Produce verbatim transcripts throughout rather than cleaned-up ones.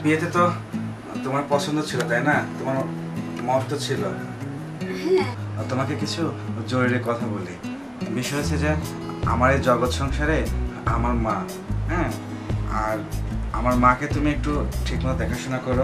বিয়েতে তো তোমার পছন্দ ছিল তাই না, তোমার মত তো ছিল। তোমাকে কিছু জরুরি কথা বলি। বিষয় হচ্ছে যে আমার এই জগৎ সংসারে আমার মা, হ্যাঁ, আর আমার মাকে তুমি একটু ঠিকমতো দেখাশোনা করো।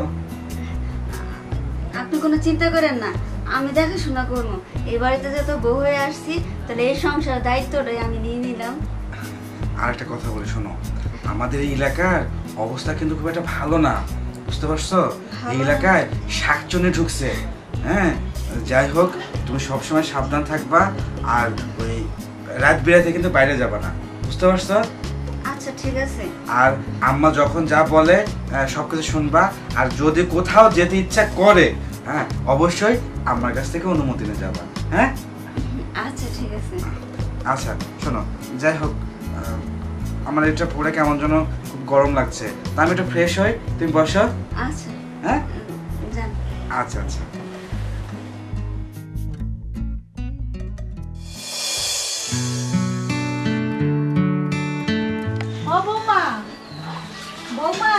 আপনি কোনো চিন্তা করেন না, আমি দেখাশোনা করবো। এই বাড়িতে যত বউ হয়ে আসছি, তাহলে এই সংসার দায়িত্বটাই আমি নিয়ে নিলাম। আর একটা কথা বলি, শোনো, আমাদের এই এলাকার অবস্থা কিন্তু খুব একটা ভালো না, বুঝতে পারছো? এই এলাকায় শাকচুনি ঢুকছে। হ্যাঁ, যাই হোক, তুমি সবসময় সাবধান থাকবা, আর ওই রাত বিরাতে কিন্তু বাইরে যাবা না, বুঝতে পারছো? আচ্ছা ঠিক আছে। আর আম্মা যখন যা বলে সবকিছু শুনবা, আর যদি কোথাও যেতে ইচ্ছা করে, হ্যাঁ, অবশ্যই আমার কাছ থেকে অনুমতি নিয়ে যাবা। হ্যাঁ আচ্ছা ঠিক আছে। আচ্ছা শোনো, যাই হোক, আমার এটা পরে কেমন যেন খুব গরম লাগছে, তা আমি একটু ফ্রেশ হই, তুমি বসো। আচ্ছা। হ্যাঁ যান। আচ্ছা আচ্ছা। ও বৌমা, বৌমা,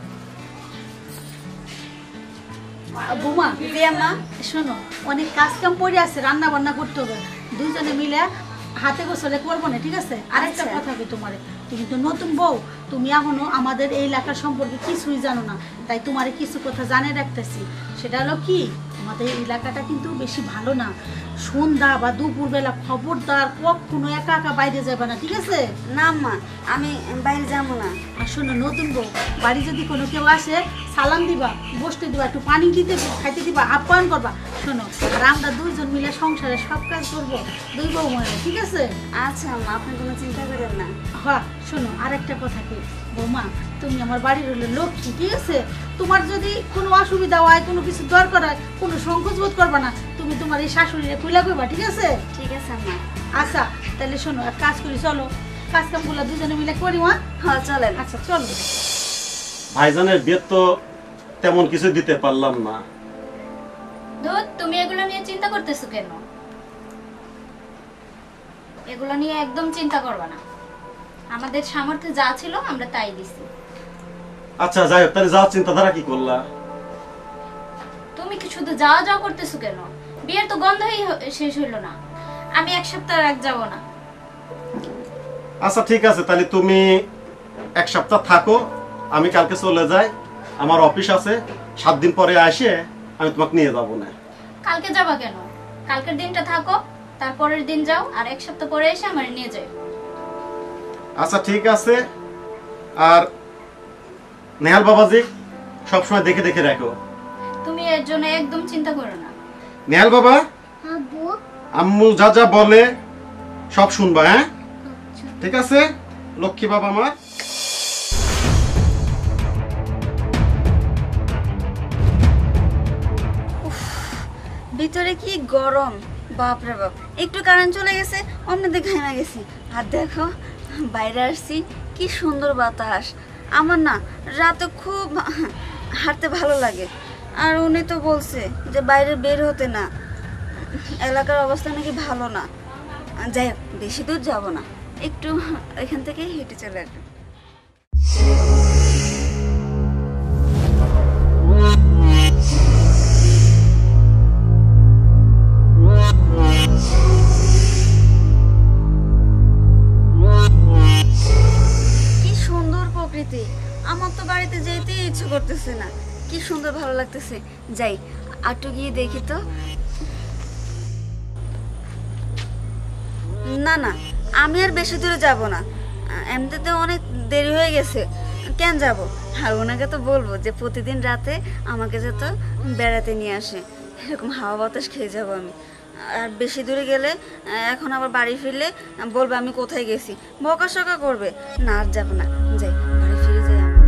বৌমা, মা শোনো, অনেক কাজ কাম পড়ে আছে, রান্না বান্না করতে হবে, দুইজনে মিলে হাতে গোসলে করবো না, ঠিক আছে? আরেকটা কথা কি, তোমারে তুমি তো নতুন বউ, তুমি এখনো আমাদের এই এলাকার সম্পর্কে কিছুই জানো না, তাই তোমারে কিছু কথা জানিয়ে রাখতেছি। সেটা হলো কি, আমাদের এই এলাকাটা কিন্তু বেশি ভালো না। সন্ধ্যা বা দুপুরবেলা খবরদার কখনো একা একা বাইরে যাবে না, ঠিক আছে? না মা, আমি বাইরে যাবো না। আর শোনো, নতুন বউ, বাড়ি যদি কোনো কেউ আসে, সালাম দিবা, বসতে দিবা, একটু পানি দিতে খাইতে দিবা, আপ্যায়ন করবা। শোনো, আর আমরা দুইজন মিলে সংসারে সব কাজ করবো, দুই বউ মিলে, ঠিক আছে? আচ্ছা মা, আপনি কোনো চিন্তা করেন না। হ্যাঁ শোনো, আরেকটা কথা কি বৌমা, তুমি আমার বাড়ির হলো লক্ষ্মী, ঠিক আছে? তোমার যদি কোনো অসুবিধা হয়, কোনো কিছু দরকার হয়, কোনো সংকোচ বোধ করবা না, তুমি তোমার এই শাশুড়িরে খুলে করবা, ঠিক আছে? ঠিক আছে মা। আচ্ছা তাহলে শোনো, এক কাজ করি, চলো কাজ কামগুলো দুজনে মিলে করি। মা হ্যাঁ চলেন। আচ্ছা চলো। ভাইজানের বিয়ে তো তেমন কিছু দিতে পারলাম না। ধুত, তুমি এগুলো নিয়ে চিন্তা করতেছো কেন? এগুলো নিয়ে একদম চিন্তা করবা না, আমাদের সামর্থ্যে যা ছিল আমরা তাই দিছি। আচ্ছা যাই হোক, তাহলে যাওয়ার চিন্তাধারা কি করলা? তুমি কি শুধু যাওয়া যাওয়া করতেছো কেন? বিয়ের তো গন্ধই শেষ হইলো না, আমি এক সপ্তাহ এক যাবো না। আচ্ছা ঠিক আছে, তাহলে তুমি এক সপ্তাহ থাকো, আমি কালকে চলে যাই, আমার অফিস আছে, সাত দিন পরে আসে আমি তোমাকে নিয়ে যাবো না। কালকে যাবা কেন? কালকের দিনটা থাকো, তারপরের দিন যাও, আর এক সপ্তাহ পরে এসে আমার নিয়ে যাও। আচ্ছা ঠিক আছে। আর নেহাল বাবাজি সবসময় দেখে দেখে রাখো। তুমি এর জন্য একদম চিন্তা করো না। নেহাল বাবা, আম্মু যা যা বলে সব শুনবা, হ্যাঁ? ঠিক আছে লক্ষ্মী বাবা আমার। ভিতরে কি গরম, বাপরে বাপ। একটু কারেন্ট চলে গেছে, অন্যদিকে ঘামে গেছি। আর দেখো বাইরে আসছি, কি সুন্দর বাতাস। আমার না রাতে খুব হাঁটতে ভালো লাগে, আর উনি তো বলছে যে বাইরে বের হতে না, এলাকার অবস্থা নাকি ভালো না। যাই হোক, বেশি দূর যাব না, একটু এখান থেকে হেঁটে চলে আসবে। কি সুন্দর প্রকৃতি, আমার তো বাড়িতে যেতেই ইচ্ছে করতেছে না। কি সুন্দর ভালো লাগতেছে। যাই একটু গিয়ে দেখি তো। না না, আমি আর বেশি দূরে যাব না, এমনিতে অনেক দেরি হয়ে গেছে, কেন যাব? আর ওনাকে তো বলবো যে প্রতিদিন রাতে আমাকে যেত বেড়াতে নিয়ে আসে, এরকম হাওয়া বাতাস খেয়ে যাব আমি। আর বেশি দূরে গেলে এখন আবার বাড়ি ফিরলে বলবে আমি কোথায় গেছি, বকাশকা করবে। না আর যাবো না, যাই বাড়ি ফিরে যাই আমি।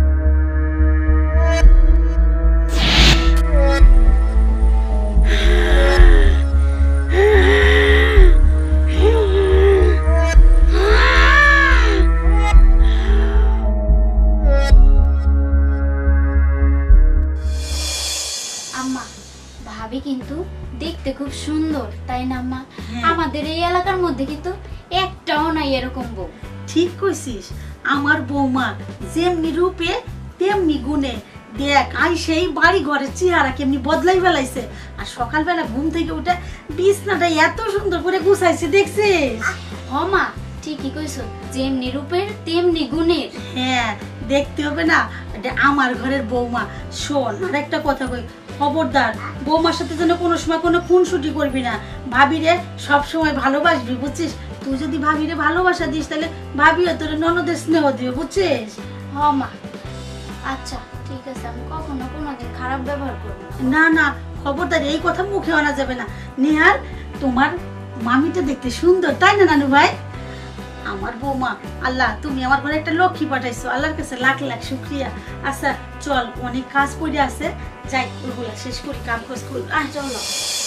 কিন্তু দেখতে খুব সুন্দর, তাই না আম্মা? আমাদের এই এলাকার মধ্যে কিন্তু একটাও নাই এরকম বউ। ঠিক কইছিস, আমার বৌমা যেমনি রূপে তেমনি গুণে, দেখ আই সেই বাড়ি ঘরের চেহারা কেমনি বদলাই ফেলাইছে, আর সকালবেলা ঘুম থেকে উঠে বিছনাটা এত সুন্দর করে গুছাইছে দেখছিস? হ মা, ঠিকই কইছো, যেমনি রূপের তেমনি গুণের। হ্যাঁ, দেখতে হবে না, এটা আমার ঘরের বৌমা। শোন, আর একটা কথা কই, খবরদার বৌমার সাথে যেন কোনো সময় কোনো খুনসুটি করবি না। ভাবিরে সব সময় ভালোবাসবি, বুঝছিস? তুই যদি ভাবিরে ভালোবাসা দিস তাহলে ভাবিও তোর ননদের স্নেহ দিও, বুঝছিস? হ মা, আচ্ছা ঠিক আছে, আমি কখনো কোনোদিন খারাপ ব্যবহার করবো না। না না, খবরদার এই কথা মুখে আনা যাবে না। নিহার, তোমার মামিটা দেখতে সুন্দর, তাই না নানু ভাই? আমার বৌমা, আল্লাহ তুমি আমার ঘরে একটা লক্ষ্মী পাঠাইছো, আল্লাহর কাছে লাখ লাখ শুক্রিয়া। আচ্ছা চল, অনেক কাজ পড়ে আছে, যাই ওগুলা শেষ করি, কাম কাজ করি। আহ চলো।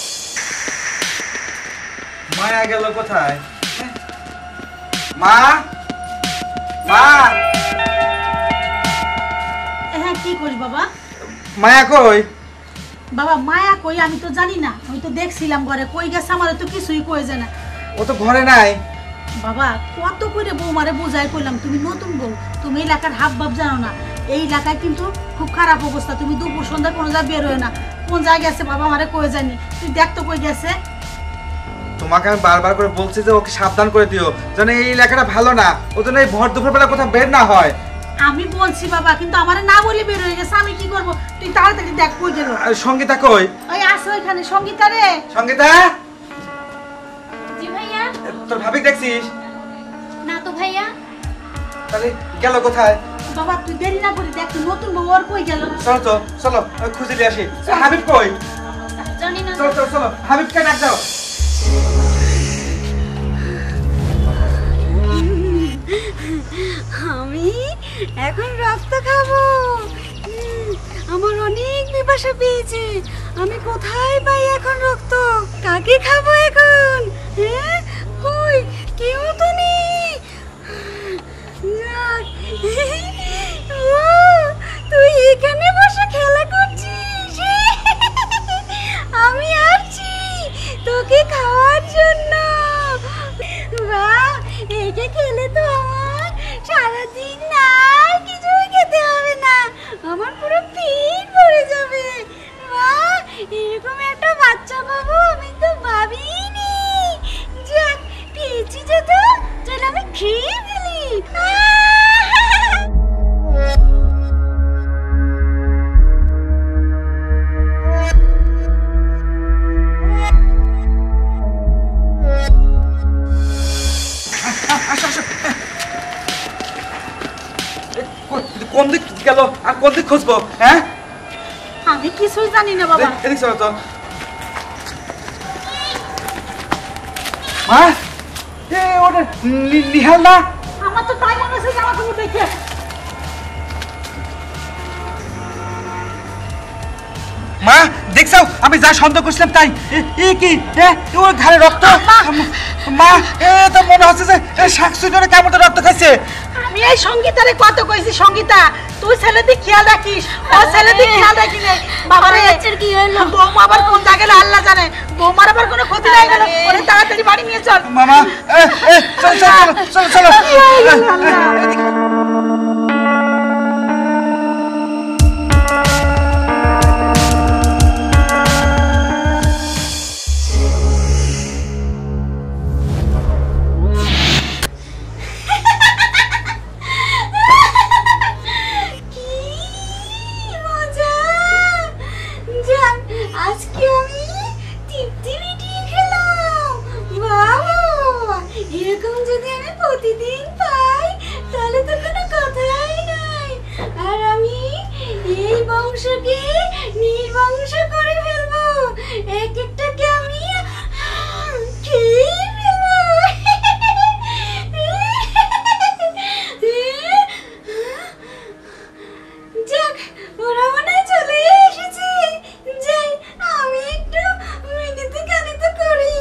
মায়া গেল কোথায়? মা, মা, হ্যাঁ কি করি বাবা? মায়া কই? বাবা মায়া কই আমি তো জানি না, আমি তো দেখছিলাম ঘরে, কই গেছে আমার তো কিছুই কই যায় না। ও তো ঘরে নাই। বাবা কত করে বৌমারে বোঝাই করলাম, তুমি নতুন বউ, তুমি এই এলাকার হাব ভাব জানো না। এই এলাকায় কিন্তু খুব খারাপ অবস্থা, তুমি দুপুর সন্ধ্যা কোনো জায়গায় বের হয় না। কোন জায়গায় গেছে বাবা আমারে কই জানি, তুই দেখ তো কই গেছে। তোমাকে আমি বারবার করে বলছি যে ওকে সাবধান করে দিও, যেন এই এলাকাটা ভালো না, ও যেন এই ভর দুপুর বেলা কোথাও বের না হয়। আমি বলছি বাবা, কিন্তু আমারে না বলে বের হয়ে গেছে, আমি কি করব? তুই তাড়াতাড়ি দেখ কই গেল। আর সঙ্গীতা কই? ওই আসো এখানে, সঙ্গীতা রে। সঙ্গীতা, জি ভাইয়া। তোর ভাবি দেখছিস? না তো ভাইয়া। তাহলে গেল কোথায়? বাবা তুই দেরি না করে দেখ, তুই নতুন বউ আর কই গেল। চলো তো, চলো খুঁজে দিয়ে আসি। হাবিব কই? জানি না। চলো চলো চলো, হাবিবকে ডাক দাও। আমি এখন রক্ত খাবো। উম, আমার অনেক পিপাসা পেয়েছে, আমি কোথায় পাই এখন রক্ত? কাকে খাবো এখন? হ্যাঁ, কই কেউ তো নেই। যাক। ও, তুই এখানে বসে খেলা করছিস? আমি আসছি তোকে খাওয়ার জন্য। বাহ, এইটা খেলে তো আমার সারাদিন না আর কিছুই খেতে হবে না, আমার পুরো পেট ভরে যাবে। বাহ, এরকম একটা বাচ্চা পাবো আমি তো ভাবিনি। যাক, পেয়েছি যত, চল আমি খেয়ে ফেলি। কোন দিক গেল আর কোন দিক খুঁজবো? হ্যাঁ, আমি কিছুই জানি না বাবা। এদিক চলো তো। মা, এ ওটা নি- নিহাল না? আমার তো তাই মনে হচ্ছে জামা কাপড় দেখে। মা দেখছো, আমি যা সন্দেহ করছিলাম তাই। এ- এ কি? এ ওর ঘাড়ে রক্ত। মা, এ তো মনে হচ্ছে যে শাকসুইটারে কেমন রক্ত খাইছে। আমি এই সঙ্গীতারে কত কইছি, সঙ্গীতা তুই ছেলেদের খেয়াল রাখিস, ও ছেলেদের খেয়াল রাখি নাই। বাবারে বাচ্চার কি হলো? বৌমা আবার কোন জায়গায় গেল আল্লাহ জানে, বৌমার আবার কোনো ক্ষতি নাই গেল, ওরে তাড়াতাড়ি বাড়ি নিয়ে চল। মামা, এ এ চলো চলো চলো চলো চলো। কি মজা! যাক, আজকে আমি তৃপ্তি মিটিয়ে খেলাম। বাবা, এরকম যদি আমি প্রতিদিন পাই তাহলে তো কোনো কথাই নাই, আর আমি এই বংশকে নির্বংশ করে ফেলবো, এক একটাকে আমি খেয়ে ফেলবো। যাক, ওরা মনে হয় চলে এসেছে। যাই, আমি একটু মিনিতে কানিতে করি।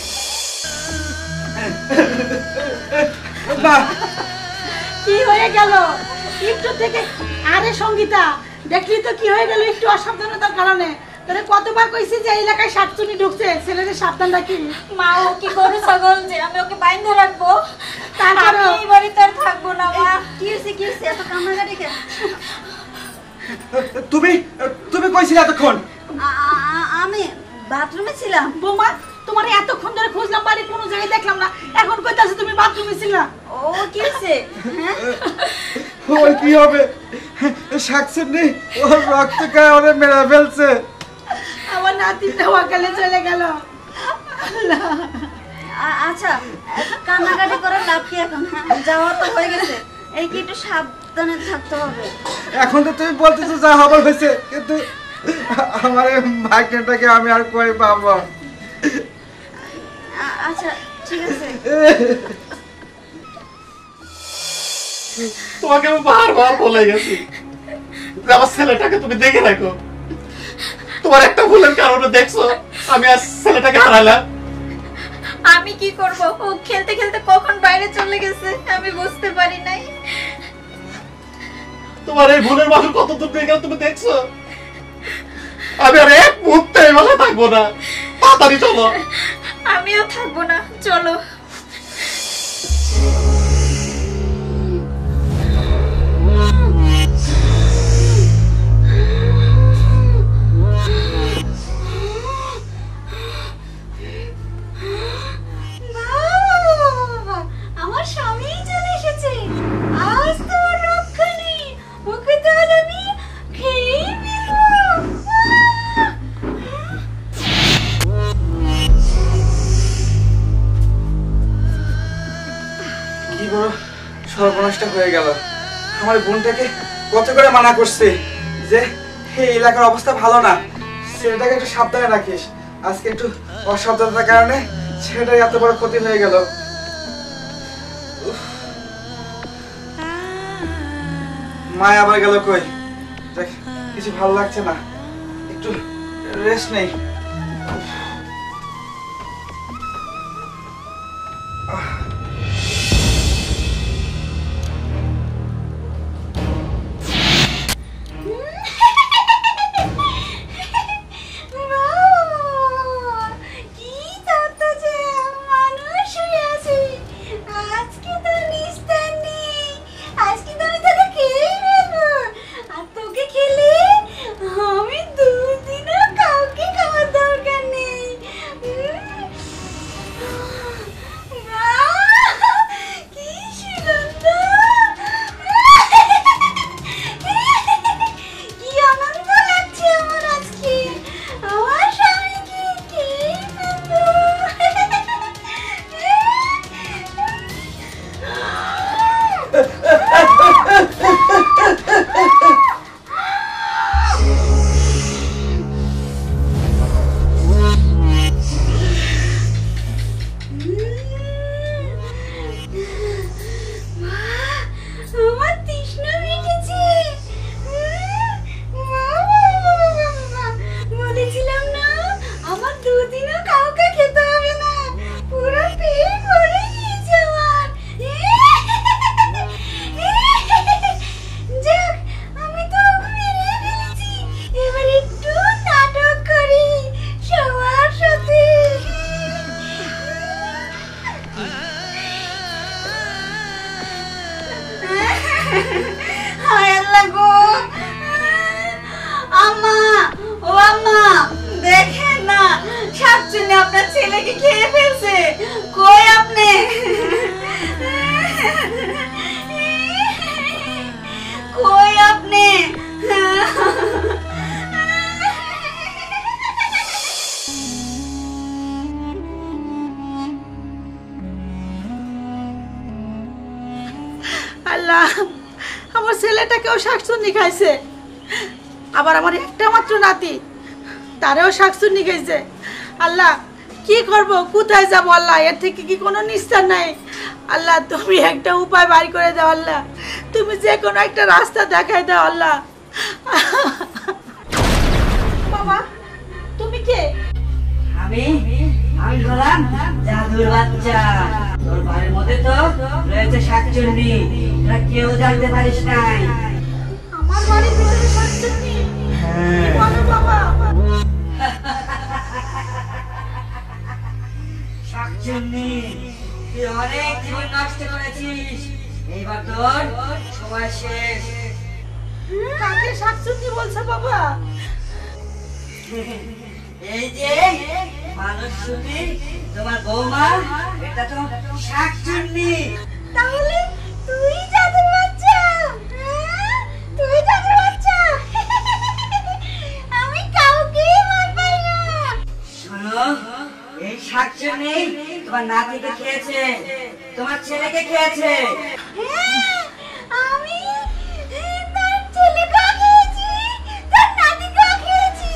মা, কি হয়ে গেল একটু থেকে? আরে সঙ্গীতা, দেখলি তো কি হয়ে গেল একটু অসাবধানতার কারণে। তোরে কতবার কইছি যে এই এলাকায় শাকচুনি ঢুকছে, ছেলেদের সাবধান রাখি। মা, ও কি গরু ছাগল যে আমি ওকে বাইন্ধে রাখবো? তারপরেও- আমি এই বাড়িতে আর থাকবো না মা। কি হয়েছে, কি হয়েছে? এত কান্নাকাটি কেন? তুমি তুমি কইছিলে এতক্ষণ? আ- আ- আমি বাথরুমে ছিলাম। বৌমা তোমার এতক্ষণ ধরে খুঁজলাম বাড়ি কোনো জায়গায় দেখলাম না, এখন কইতাছো তুমি বাথরুমে ছিলা। ও কি হয়েছে? হ্যাঁ ওই কি হবে, শাকচুন্নি ওর রক্ত খায় ওরে মেরে ফেলছে। আমার নাতিটা ওয়াকালে চলে গেল। আল্লাহ আ- আচ্ছা এত কান্নাকাটি করার লাভ কি এখন? হ্যাঁ যাওয়া তো হয়ে গেছে, এই কি একটু সাবধানে থাকতে হবে। এখন তো তুমি বলতেছো যা হবার হয়েছে, কিন্তু আমার এই ভাগ্যটাকে আমি আর কই পাবো? আ- আচ্ছা ঠিক আছে। তোমাকে আমি বারবার বলে গেছি যে আমার ছেলেটাকে তুমি দেখে রাখো। তোমার একটা ভুলের কারণে দেখছো আমি আজ ছেলেটাকে হারালাম। আমি কি করব? ও খেলতে খেলতে কখন বাইরে চলে গেছে আমি বুঝতে পারি নাই। তোমার এই ভুলের মাসুল কত দূর দিয়ে গেল তুমি দেখছো? আমি আর এক মুহূর্তে এই বাসায় থাকবো না, তাড়াতাড়ি চলো। আমিও থাকবো না, চলো। আমার স্বামী চলে এসেছে, আজ তো ওর রক্ষা নেই, ওকে তাহলে আমি খেয়েই ফেলবো। কি বড় সর্বনাশটা হয়ে গেল। আমার বোনটাকে কত করে মানা করছে যে এই এলাকার অবস্থা ভালো না, ছেলেটাকে একটু সাবধানে রাখিস। আজকে একটু অসাবধানতার কারণে ছেলেটার এত বড় ক্ষতি হয়ে গেল। উফ। মায় আবার গেল কই? দেখ কিছু ভালো লাগছে না, একটু রেস্ট নেই। কি তাড়াতাড়ি মানুষ হয়ে আছে, আজকে তো নিস্তার নেই, আজকে তো আমি তোকে খেয়েই ফেলবো। আর তোকে খেলে আমি দুদিনও কাউকে খাওয়ার দরকার নেই। কি সুগন্ধ, কি আনন্দ লাগছে আমার আজকে, আমার স্বামীকে খেয়ে ফেলবো। আমার তৃষ্ণা মিটেছে। বলেছিলাম না আমার দুদিনও কাউকে খেতে হবে না, পুরো পেট ভরে গিয়েছে আমার। যাক আমি তো মেরে ফেলেছি, এবার একটু নাটক করি সবার সাথে। হায় আল্লাহ গো, আম্মা ও আম্মা দেখেন না, শাকচুন্নি আপনার ছেলেকে খেয়ে ফেলছে। কই আপনি? কই আপনি? আল্লাহ আমার ছেলেটাকেও শাকচুন্নি খাইছে, আবার আমার একটা মাত্র নাতি তারেও শাকচুন্নি খাইছে। আল্লাহ কি করব, কোথায় যাব? আল্লাহ এর থেকে কি কোনো নিস্তার নাই? আল্লাহ তুমি একটা উপায় বাড়ি করে দাও, আল্লাহ তুমি যে কোনো একটা রাস্তা দেখাই দাও আল্লাহ। বাবা তুমি কে? আমি আমি হলাম জাদুর বাচ্চা। তোর বাড়ির মধ্যে তো রয়েছে শাকচুন্নি, তোরা কেউ জানতে পারিস নাই। আমার বাড়ির ভিতরে শাকচুন্নি? কি বলো বাবা? শাকচুন্নি তুই অনেক জীবন নষ্ট করেছিস, এইবার তোর সময় শেষ। কাকে শাকচুন্নি বলছে বাবা? এই যে মানুষ শুনি তোমার বৌমা, এটা তো শাকচুন্নি। তাহলে তুই জাদুর বাচ্চা? হ্যাঁ? তুই জাদুর বাচ্চা? আমি কাউকে ভয় পাই না। শোনো, এই শাকচুন্নি তোমার নাতিকে খেয়েছে, তোমার ছেলেকে খেয়েছে। হ্যাঁ, আমি তার ছেলেকেও খেয়েছি, তার নাতিকেও খেয়েছি।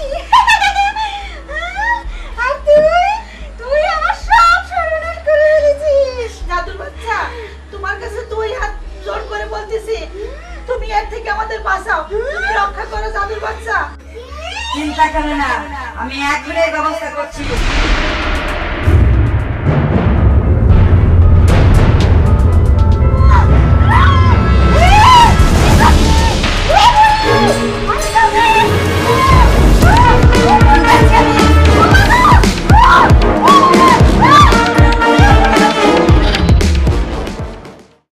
আর তুই তুই আমার সব সর্বনাশ করে ফেলেছিস। জাদুর বাচ্চা, তোমার কাছে দুই হাত জোর করে বলতেছি, তুমি এর থেকে আমাদের বাঁচাও, তুমি রক্ষা করো জাদুর বাচ্চা। চিন্তা করো না, আমি এখনই ব্যবস্থা করছি।